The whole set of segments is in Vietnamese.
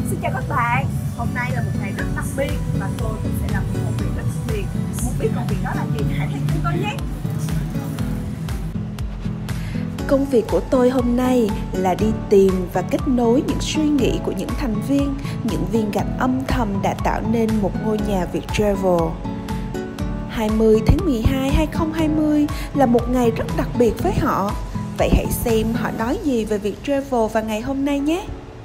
Xin chào các bạn. Hôm nay là một ngày rất đặc biệt và tôi cũng sẽ làm một công việc rất đặc biệt. Muốn biết công việc đó là gì? Hãy theo chúng tôi nhé. Công việc của tôi hôm nay là đi tìm và kết nối những suy nghĩ của những thành viên, những viên gạch âm thầm đã tạo nên một ngôi nhà Viettravel. 20 tháng 12 2020 là một ngày rất đặc biệt với họ. Vậy hãy xem họ nói gì về Viettravel vào ngày hôm nay nhé.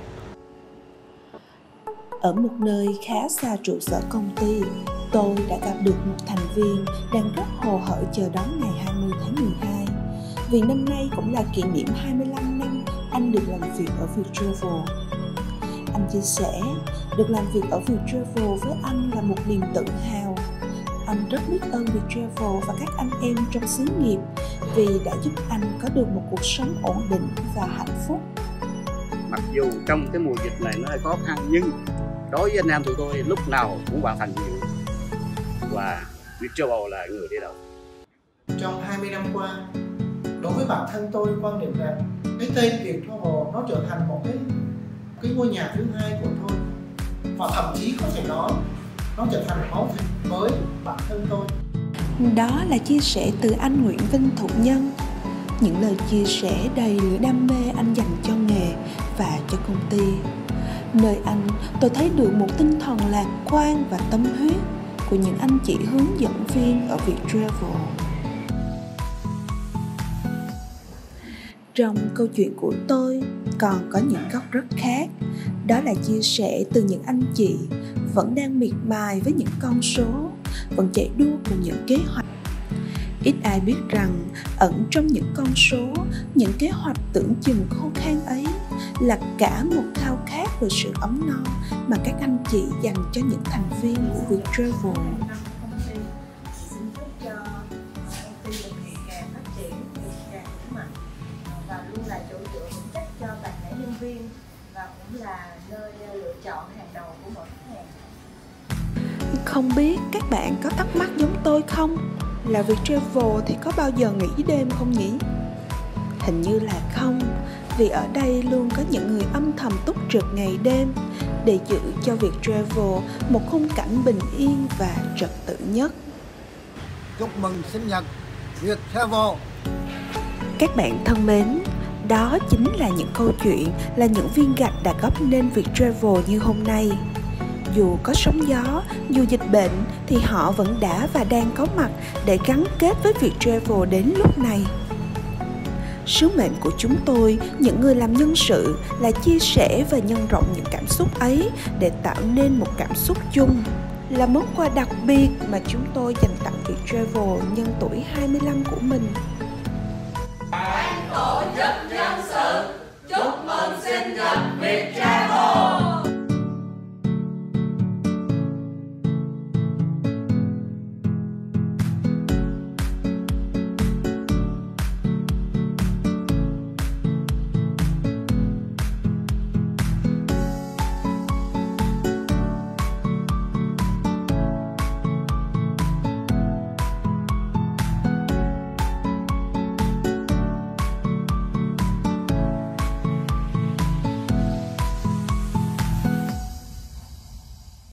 Ở một nơi khá xa trụ sở công ty, tôi đã gặp được một thành viên đang rất hồ hởi chờ đón ngày 20 tháng 12. Vì năm nay cũng là kỷ niệm 25 năm anh được làm việc ở Viettravel. Anh chia sẻ, được làm việc ở Viettravel với anh là một niềm tự hào. Anh rất biết ơn Viettravel và các anh em trong xí nghiệp vì đã giúp anh có được một cuộc sống ổn định và hạnh phúc. Mặc dù trong cái mùa dịch này nó hơi khó khăn, nhưng đối với anh em tụi tôi lúc nào cũng hoàn thành nhiệm vụ và Viettravel là người đi đầu. Trong 20 năm qua, đối với bản thân tôi quan niệm rằng cái tên Viettravel nó trở thành một cái ngôi nhà thứ hai của tôi, và thậm chí có thể nói nó trở thành máu thịt với bản thân tôi. Đó là chia sẻ từ anh Nguyễn Vinh Thụ Nhân. Những lời chia sẻ đầy lửa đam mê anh dành cho nghề và cho công ty. Nơi anh, tôi thấy được một tinh thần lạc quan và tâm huyết của những anh chị hướng dẫn viên ở Viettravel. Trong câu chuyện của tôi còn có những góc rất khác. Đó là chia sẻ từ những anh chị vẫn đang miệt mài với những con số, vẫn chạy đua cùng những kế hoạch. Ít ai biết rằng ẩn trong những con số, những kế hoạch tưởng chừng khô khan ấy là cả một khao khát về sự ấm no mà các anh chị dành cho những thành viên của Viettravel. Xin chúc cho công ty được ngày càng phát triển, ngày càng vững mạnh và luôn là chỗ dựa vững chắc cho toàn thể nhân viên và cũng là nơi lựa chọn hàng đầu của mọi khách hàng. Không biết các bạn có thắc mắc giống tôi không? Là Viettravel thì có bao giờ nghỉ đêm không nhỉ? Hình như là không, vì ở đây luôn có những người âm thầm túc trực ngày đêm để giữ cho Viettravel một khung cảnh bình yên và trật tự nhất. Chúc mừng sinh nhật Viettravel. Các bạn thân mến, đó chính là những câu chuyện, là những viên gạch đã góp nên Viettravel như hôm nay. Dù có sóng gió, dù dịch bệnh thì họ vẫn đã và đang có mặt để gắn kết với Viettravel đến lúc này. Sứ mệnh của chúng tôi, những người làm nhân sự, là chia sẻ và nhân rộng những cảm xúc ấy để tạo nên một cảm xúc chung. Là món quà đặc biệt mà chúng tôi dành tặng Viettravel nhân tuổi 25 của mình. Ban tổ chức nhân sự chúc mừng sinh nhật Viettravel.